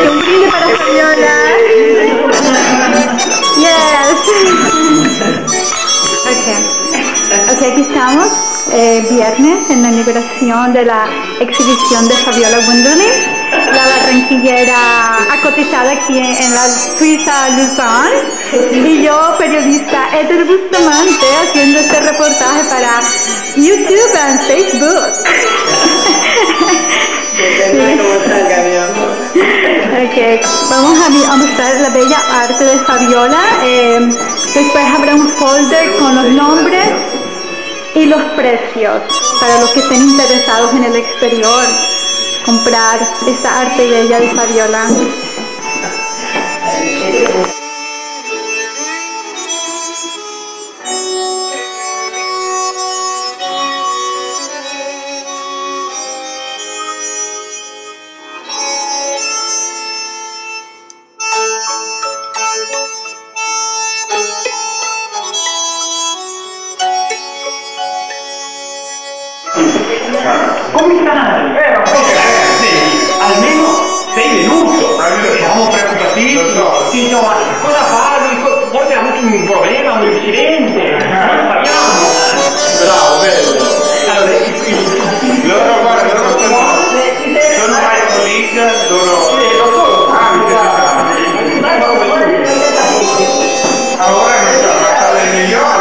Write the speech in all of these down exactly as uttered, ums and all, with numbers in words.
Un brinde para Fabiola. Yes. Ok. Ok, aquí estamos. Eh, viernes en la inauguración de la exhibición de Fabiola Wunderlich, la barranquillera acotizada aquí en, en la Suiza Luzón, y yo, periodista Eder Bustamante, haciendo este reportaje para YouTube y Facebook. Okay. Vamos a, a mostrar la bella arte de Fabiola. Eh, después habrá un folder con los nombres y los precios para los que estén interesados en el exterior comprar esta arte bella de Fabiola. Come stai? Eh, ma poi ragazzi, almeno sei venuto. Siamo preoccupatissimi. Sì, insomma, cosa fare? Forse ha avuto un problema, un incidente. Spariamo. Bravo, bello. Allora, il, il, Loro, guarda, loro sono, sono my colleague, loro... Sì, lo so. Ora non c'è una sala del migliore.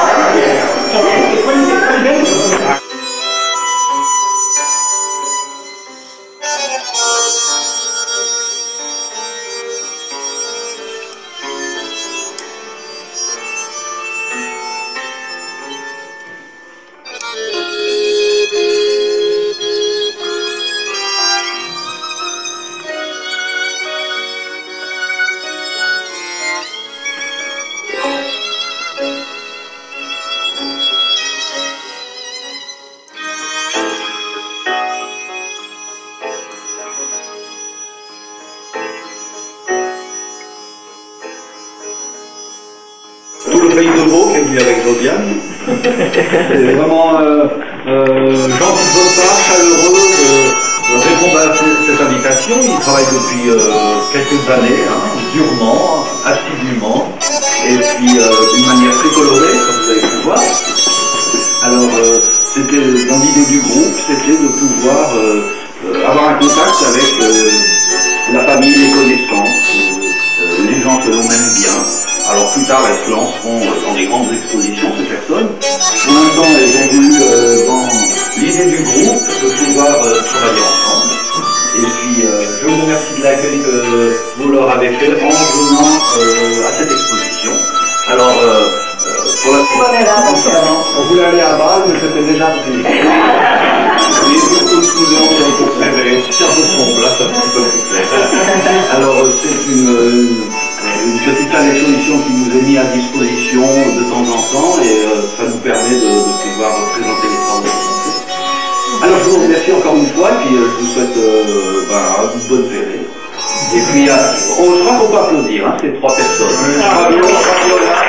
Tout le pays de Vaud qui est venu avec Josiane. C'est vraiment euh, euh, gentil de votre part, chaleureux de, de répondre à cette invitation. Il travaille depuis euh, quelques années, hein, durement, assidûment, et puis euh, d'une manière très colorée, comme vous avez pu voir. Alors, euh, c'était dans l'idée du groupe, c'était de pouvoir euh, euh, avoir un contact avec euh, la famille, les connaissances, euh, les gens que l'on aime bien. Alors plus tard, elles se lanceront dans des grandes expositions, ces personnes. Pour l'instant, elles ont voulu, euh, dans l'idée du groupe, de pouvoir euh, travailler ensemble. Et puis, euh, je vous remercie de l'accueil que vous leur avez fait en venant euh, à cette exposition. Alors, euh, euh, pour la On voulait aller à Bâle, mais c'était déjà pris. C'est un peu sombre, là, c'est un petit peu plus clair. Alors, c'est une... une une petite salle d'exposition qui nous est mise à disposition de temps en temps et euh, ça nous permet de, de pouvoir présenter les travaux qu'on fait. Alors je vous remercie encore une fois et puis euh, je vous souhaite euh, ben, une bonne soirée. Et puis euh, on, je crois qu'on peut applaudir hein, ces trois personnes. Bravo, bravo, là.